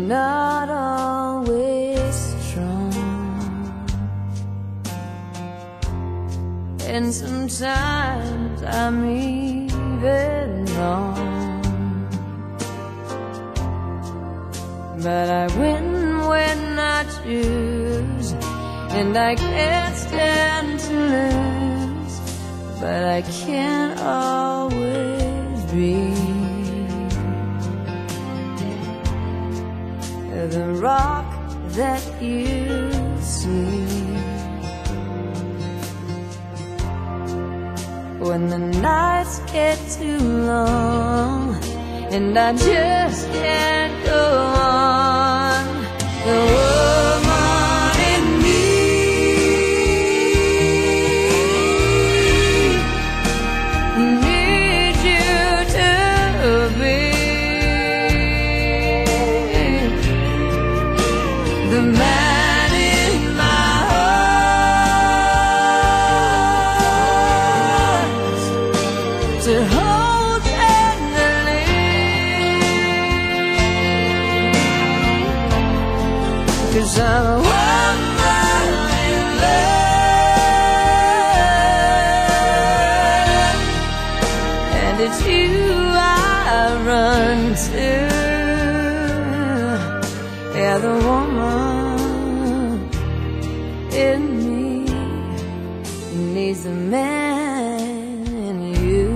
not always strong, and sometimes I'm even wrong, but I win when I choose, and I can't stand to lose, but I can't always be the rock that you see. When the nights get too long and I just can't go on, the woman in me needs you to be the man in my heart to hold tenderly, 'cause I'm a woman in love, and it's you I run to. Yeah, the woman in me needs a man in you.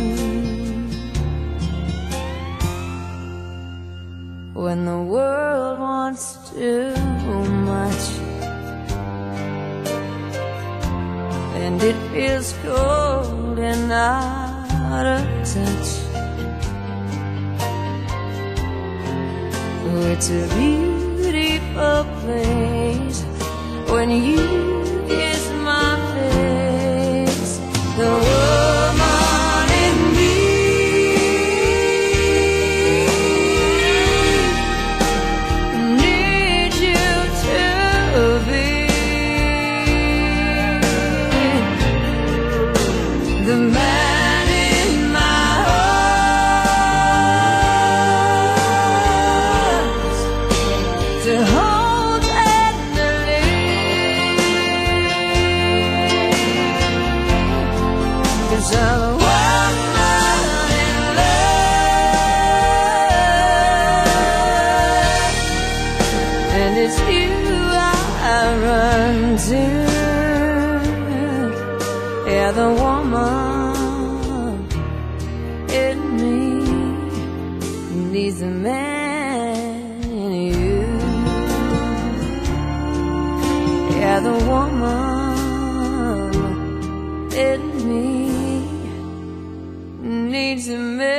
When the world wants too much and it feels cold and out of touch, it's a beautiful place when you kiss my face. The woman in me needs you to be the man in my heart to hold tenderly, 'cause I'm a woman in love, and it's you I run to. Yeah, the woman in me needs a man in you. Yeah, the woman in me needs a man.